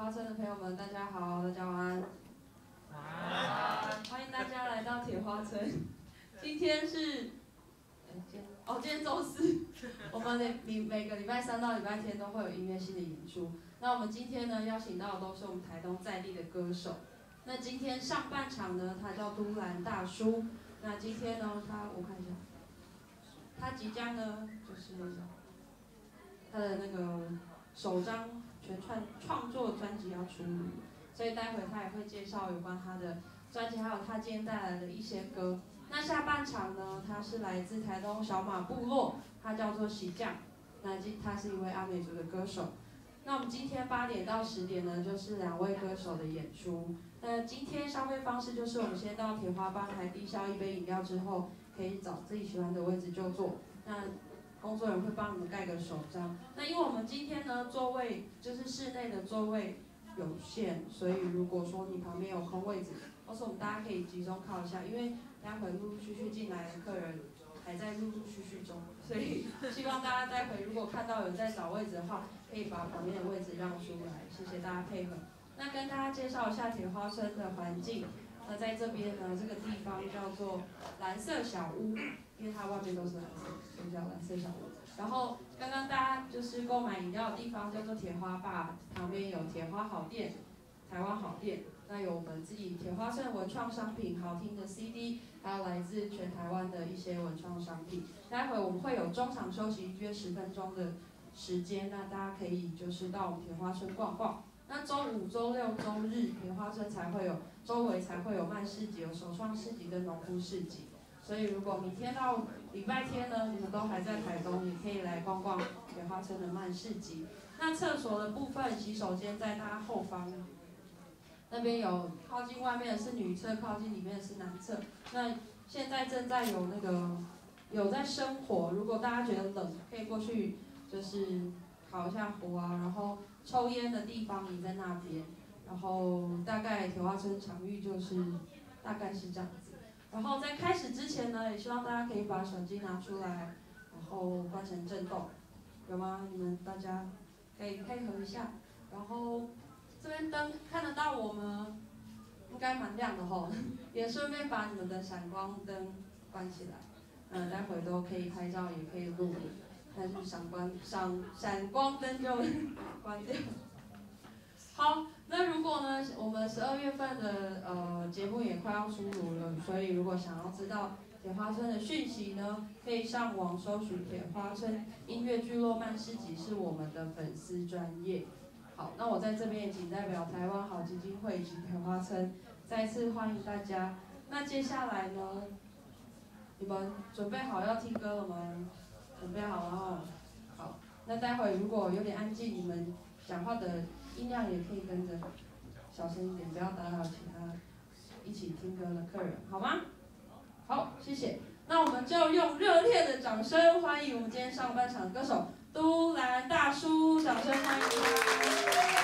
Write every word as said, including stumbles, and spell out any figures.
花村的朋友们，大家好，大家晚安。晚安。欢迎大家来到铁花村。今天是，哦，今天周四，我们每每个礼拜三到礼拜天都会有音乐性的演出。那我们今天呢，邀请到的都是我们台东在地的歌手。那今天上半场呢，他叫都兰大叔。那今天呢，他我看一下，他即将呢，就是他的那个首张全创创作专辑要出炉，所以待会他也会介绍有关他的专辑，还有他今天带来的一些歌。那下半场呢，他是来自台东小马部落，他叫做喜酱，那他是一位阿美族的歌手。那我们今天八点到十点呢，就是两位歌手的演出。那今天消费方式就是我们先到铁花吧台低消一杯饮料之后，可以找自己喜欢的位置就坐。那工作人员会帮你们盖个手章。那因为我们今天呢座位就是室内的座位有限，所以如果说你旁边有空位置，或是我们大家可以集中靠一下，因为待会陆陆续续进来的客人还在陆陆续续中，所以希望大家待会如果看到有在找位置的话，可以把旁边的位置让出来，谢谢大家配合。那跟大家介绍一下铁花村的环境。那在这边呢，这个地方叫做蓝色小屋，因为它外面都是蓝色，所以叫蓝色小屋。然后刚刚大家就是购买饮料的地方叫做铁花吧，旁边有铁花好店、台湾好店，那有我们自己铁花村的文创商品、好听的 C D， 还有来自全台湾的一些文创商品。待会我们会有中场休息约十分钟的时间，那大家可以就是到我们铁花村逛逛。那周五、周六、周日，铁花村才会有，周围才会有卖市集、有手创市集跟农夫市集。所以如果明天到礼拜天呢，你们都还在台东，也可以来逛逛铁花村的卖市集。那厕所的部分，洗手间在大家后方，那边有靠近外面的是女厕，靠近里面的是男厕。那现在正在有那个有在生火，如果大家觉得冷，可以过去就是烤一下火啊，然后抽烟的地方也在那边，然后大概铁花村场域就是大概是这样子。然后在开始之前呢，也希望大家可以把手机拿出来，然后关成震动，有吗？你们大家可以配合一下。然后这边灯看得到我们，应该蛮亮的吼，也顺便把你们的闪光灯关起来，嗯，待会都可以拍照，也可以录影。但是闪光闪闪光灯就关掉。好，那如果呢，我们十二月份的呃节目也快要出炉了，所以如果想要知道铁花村的讯息呢，可以上网搜寻铁花村音乐聚落漫市集是我们的粉丝专页。好，那我在这边也仅代表台湾好基金会以及铁花村再次欢迎大家。那接下来呢，你们准备好要听歌了吗？准备好了哦，好，那待会如果有点安静，你们讲话的音量也可以跟着小声一点，不要打扰其他一起听歌的客人，好吗？好，谢谢。那我们就用热烈的掌声欢迎我们今天上半场的歌手都兰大叔，掌声欢迎他。